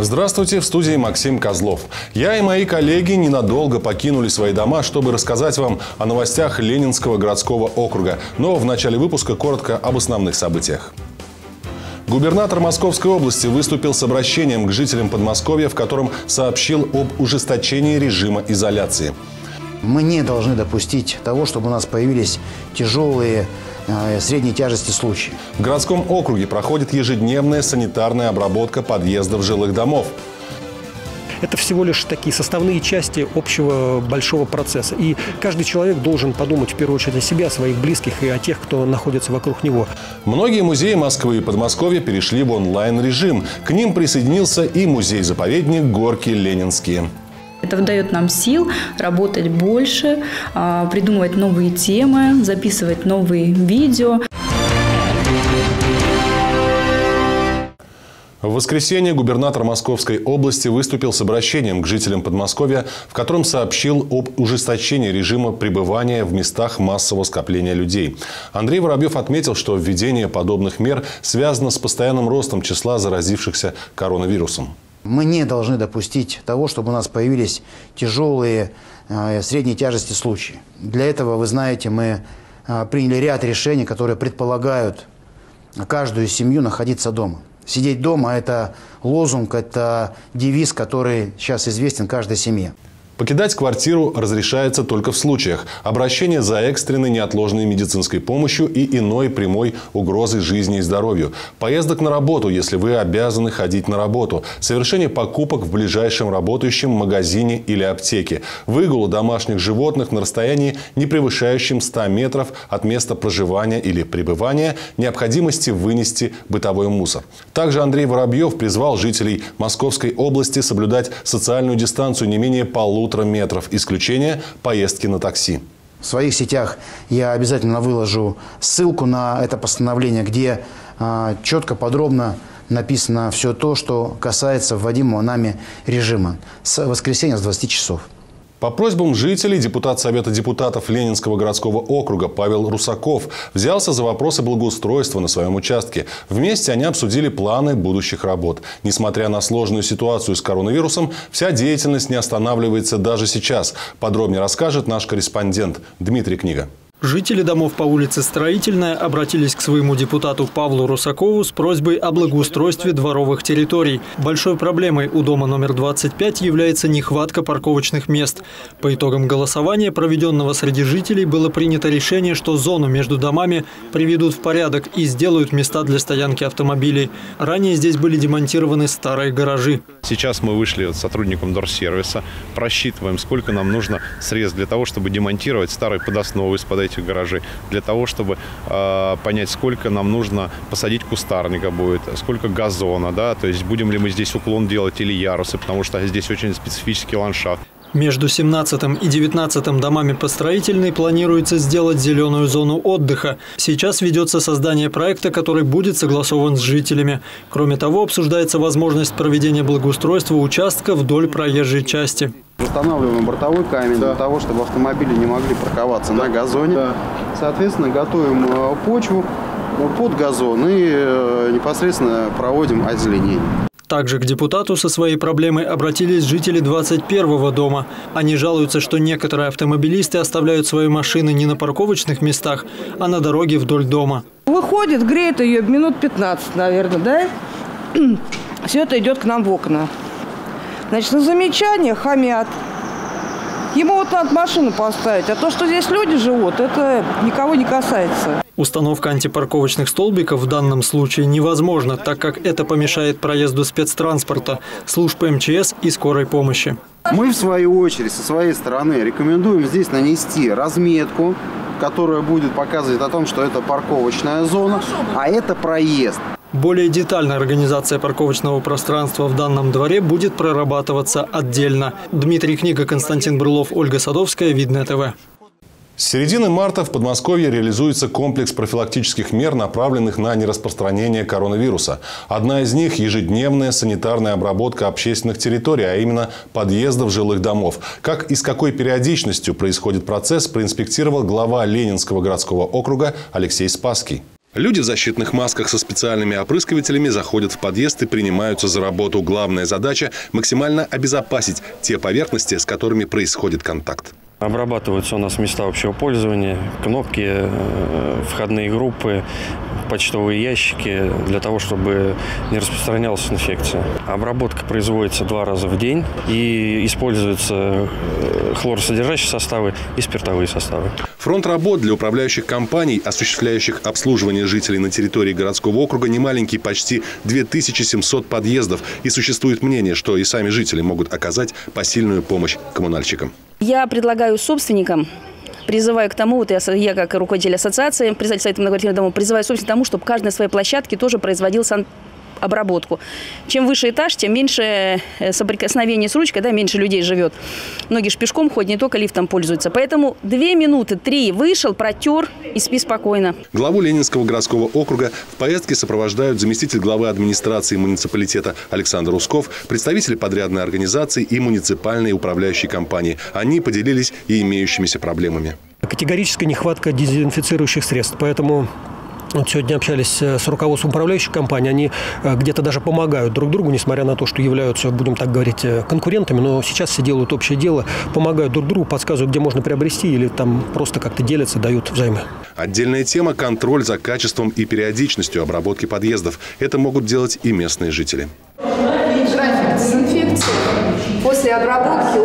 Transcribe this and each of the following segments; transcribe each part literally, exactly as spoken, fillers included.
Здравствуйте, в студии Максим Козлов. Я и мои коллеги ненадолго покинули свои дома, чтобы рассказать вам о новостях Ленинского городского округа. Но в начале выпуска коротко об основных событиях. Губернатор Московской области выступил с обращением к жителям Подмосковья, в котором сообщил об ужесточении режима изоляции. Мы не должны допустить того, чтобы у нас появились тяжелые, э, средней тяжести случаи. В городском округе проходит ежедневная санитарная обработка подъездов жилых домов. Это всего лишь такие составные части общего большого процесса. И каждый человек должен подумать в первую очередь о себе, о своих близких и о тех, кто находится вокруг него. Многие музеи Москвы и Подмосковья перешли в онлайн-режим. К ним присоединился и музей-заповедник «Горки Ленинские». Это дает нам сил работать больше, придумывать новые темы, записывать новые видео. В воскресенье губернатор Московской области выступил с обращением к жителям Подмосковья, в котором сообщил об ужесточении режима пребывания в местах массового скопления людей. Андрей Воробьев отметил, что введение подобных мер связано с постоянным ростом числа заразившихся коронавирусом. Мы не должны допустить того, чтобы у нас появились тяжелые, э, средней тяжести случаи. Для этого, вы знаете, мы э, приняли ряд решений, которые предполагают каждую семью находиться дома. Сидеть дома – это лозунг, это девиз, который сейчас известен каждой семье. Покидать квартиру разрешается только в случаях обращения за экстренной неотложной медицинской помощью и иной прямой угрозой жизни и здоровью. Поездок на работу, если вы обязаны ходить на работу. Совершение покупок в ближайшем работающем магазине или аптеке. Выгула домашних животных на расстоянии, не превышающем ста метров от места проживания или пребывания, необходимости вынести бытовой мусор. Также Андрей Воробьев призвал жителей Московской области соблюдать социальную дистанцию не менее полутора метров. Исключение – поездки на такси. В своих сетях я обязательно выложу ссылку на это постановление, где э, четко, подробно написано все то, что касается вводимого нами режима с воскресенья с двадцати часов. По просьбам жителей депутат Совета депутатов Ленинского городского округа Павел Русаков взялся за вопросы благоустройства на своем участке. Вместе они обсудили планы будущих работ. Несмотря на сложную ситуацию с коронавирусом, вся деятельность не останавливается даже сейчас. Подробнее расскажет наш корреспондент Дмитрий Книга. Жители домов по улице Строительная обратились к своему депутату Павлу Русакову с просьбой о благоустройстве дворовых территорий. Большой проблемой у дома номер двадцать пять является нехватка парковочных мест. По итогам голосования, проведенного среди жителей, было принято решение, что зону между домами приведут в порядок и сделают места для стоянки автомобилей. Ранее здесь были демонтированы старые гаражи. Сейчас мы вышли с сотрудником Дорсервиса, просчитываем, сколько нам нужно средств для того, чтобы демонтировать старые подосновы из-под этих гаражей, для того, чтобы э, понять, сколько нам нужно посадить кустарника будет, сколько газона, да, то есть будем ли мы здесь уклон делать или ярусы, потому что здесь очень специфический ландшафт. Между семнадцатым и девятнадцатым домами по Строительной планируется сделать зеленую зону отдыха. Сейчас ведется создание проекта, который будет согласован с жителями. Кроме того, обсуждается возможность проведения благоустройства участка вдоль проезжей части. Устанавливаем бортовой камень, да, для того, чтобы автомобили не могли парковаться, да, на газоне. Да. Соответственно, готовим почву под газон и непосредственно проводим озеленение. Также к депутату со своей проблемой обратились жители двадцать первого дома. Они жалуются, что некоторые автомобилисты оставляют свои машины не на парковочных местах, а на дороге вдоль дома. Выходит, греет ее минут пятнадцать, наверное, да? Все это идет к нам в окна. Значит, на замечание хамят. Ему вот надо машину поставить, а то, что здесь люди живут, это никого не касается. Установка антипарковочных столбиков в данном случае невозможна, так как это помешает проезду спецтранспорта, служб эм че эс и скорой помощи. Мы, в свою очередь, со своей стороны рекомендуем здесь нанести разметку, которая будет показывать о том, что это парковочная зона, а это проезд. Более детальная организация парковочного пространства в данном дворе будет прорабатываться отдельно. Дмитрий Книга, Константин Брылов, Ольга Садовская, Видное ТВ. С середины марта в Подмосковье реализуется комплекс профилактических мер, направленных на нераспространение коронавируса. Одна из них – ежедневная санитарная обработка общественных территорий, а именно подъездов жилых домов. Как и с какой периодичностью происходит процесс, проинспектировал глава Ленинского городского округа Алексей Спасский. Люди в защитных масках со специальными опрыскивателями заходят в подъезд и принимаются за работу. Главная задача – максимально обезопасить те поверхности, с которыми происходит контакт. Обрабатываются у нас места общего пользования, кнопки, входные группы, почтовые ящики, для того, чтобы не распространялась инфекция. Обработка производится два раза в день и используются хлоросодержащие составы и спиртовые составы. Фронт работ для управляющих компаний, осуществляющих обслуживание жителей на территории городского округа, немаленький, почти две тысячи семьсот подъездов. И существует мнение, что и сами жители могут оказать посильную помощь коммунальщикам. Я предлагаю собственникам, призываю к тому, вот я, я как руководитель ассоциации, председатель совета многоквартирных домов, призываю собственников к тому, чтобы каждый на своей площадке тоже производил санобработку. Чем выше этаж, тем меньше соприкосновений с ручкой, да, меньше людей живет. Многие же пешком ходят, не только лифтом пользуются. Поэтому две минуты, три, вышел, протер и спи спокойно. Главу Ленинского городского округа в поездке сопровождают заместитель главы администрации муниципалитета Александр Усков, представители подрядной организации и муниципальной управляющей компании. Они поделились и имеющимися проблемами. Категорическая нехватка дезинфицирующих средств, поэтому... Вот сегодня общались с руководством управляющей компании. Они где-то даже помогают друг другу, несмотря на то, что являются, будем так говорить, конкурентами. Но сейчас все делают общее дело, помогают друг другу, подсказывают, где можно приобрести, или там просто как-то делятся, дают взаймы. Отдельная тема – контроль за качеством и периодичностью обработки подъездов. Это могут делать и местные жители. График дезинфекции после обработки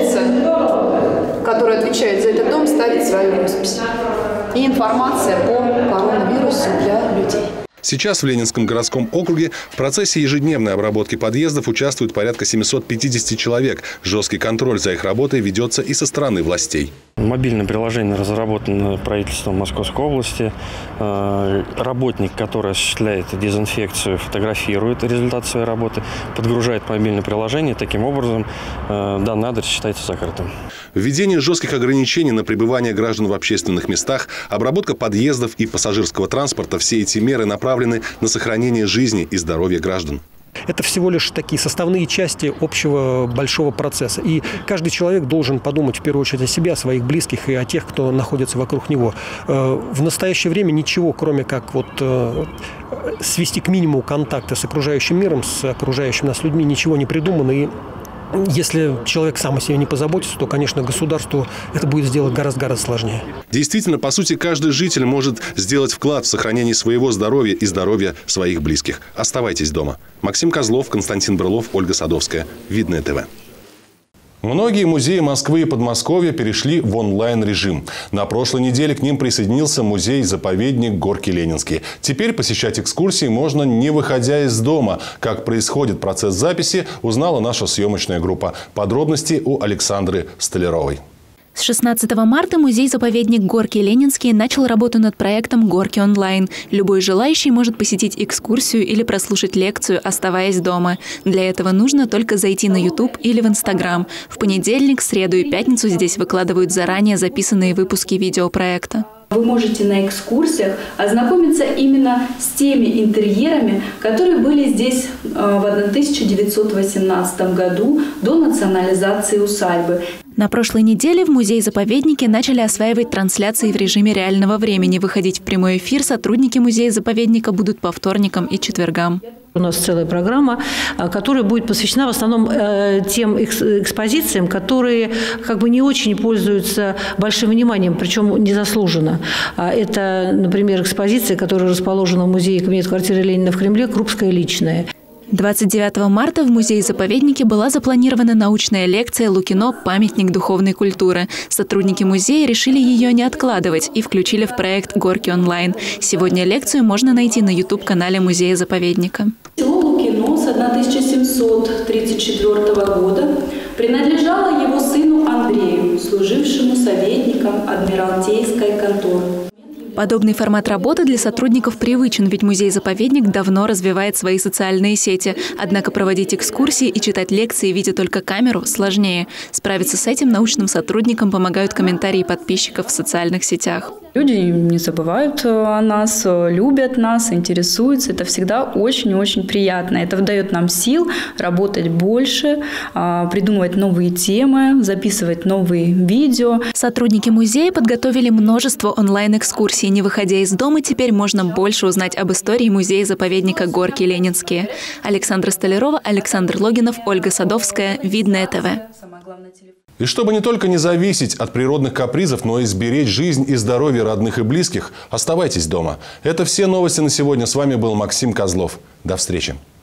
уборщица, которая отвечает за этот дом, ставит свою роспись. И информация по коронавирусу для людей. Сейчас в Ленинском городском округе в процессе ежедневной обработки подъездов участвует порядка семисот пятидесяти человек. Жесткий контроль за их работой ведется и со стороны властей. Мобильное приложение разработано правительством Московской области. Работник, который осуществляет дезинфекцию, фотографирует результат своей работы, подгружает мобильное приложение. Таким образом, данный адрес считается закрытым. Введение жестких ограничений на пребывание граждан в общественных местах, обработка подъездов и пассажирского транспорта – все эти меры направлены на сохранение жизни и здоровья граждан. Это всего лишь такие составные части общего большого процесса. И каждый человек должен подумать в первую очередь о себе, о своих близких и о тех, кто находится вокруг него. В настоящее время ничего, кроме как вот свести к минимуму контакты с окружающим миром, с окружающими нас людьми, ничего не придумано. И если человек сам о себе не позаботится, то, конечно, государству это будет сделать гораздо-гораздо сложнее. Действительно, по сути, каждый житель может сделать вклад в сохранение своего здоровья и здоровья своих близких. Оставайтесь дома. Максим Козлов, Константин Брылов, Ольга Садовская. Видное ТВ. Многие музеи Москвы и Подмосковья перешли в онлайн-режим. На прошлой неделе к ним присоединился музей-заповедник Горки Ленинские. Теперь посещать экскурсии можно, не выходя из дома. Как происходит процесс записи, узнала наша съемочная группа. Подробности у Александры Столяровой. С шестнадцатого марта музей-заповедник Горки Ленинские начал работу над проектом «Горки онлайн». Любой желающий может посетить экскурсию или прослушать лекцию, оставаясь дома. Для этого нужно только зайти на YouTube или в Instagram. В понедельник, среду и пятницу здесь выкладывают заранее записанные выпуски видеопроекта. Вы можете на экскурсиях ознакомиться именно с теми интерьерами, которые были здесь в тысяча девятьсот восемнадцатом году до национализации усадьбы. На прошлой неделе в музее-заповеднике начали осваивать трансляции в режиме реального времени. Выходить в прямой эфир сотрудники музея-заповедника будут по вторникам и четвергам. У нас целая программа, которая будет посвящена в основном тем экспозициям, которые как бы не очень пользуются большим вниманием, причем незаслуженно. Это, например, экспозиция, которая расположена в музее кабинет-квартиры Ленина в Кремле, «Крупская личная». двадцать девятого марта в музее-заповеднике была запланирована научная лекция «Лукино. Памятник духовной культуры». Сотрудники музея решили ее не откладывать и включили в проект «Горки онлайн». Сегодня лекцию можно найти на YouTube-канале музея-заповедника. Село Лукино с тысяча семьсот тридцать четвёртого года принадлежало его сыну Андрею, служившему советником Адмиралтейской конторы. Подобный формат работы для сотрудников привычен, ведь музей-заповедник давно развивает свои социальные сети. Однако проводить экскурсии и читать лекции, видя только камеру, сложнее. Справиться с этим научным сотрудникам помогают комментарии подписчиков в социальных сетях. Люди не забывают о нас, любят нас, интересуются. Это всегда очень-очень приятно. Это дает нам сил работать больше, придумывать новые темы, записывать новые видео. Сотрудники музея подготовили множество онлайн-экскурсий. Не выходя из дома, теперь можно больше узнать об истории музея-заповедника Горки Ленинские. Александра Столярова, Александр Логинов, Ольга Садовская. Видное ТВ. И чтобы не только не зависеть от природных капризов, но и сберечь жизнь и здоровье родных и близких, оставайтесь дома. Это все новости на сегодня. С вами был Максим Козлов. До встречи.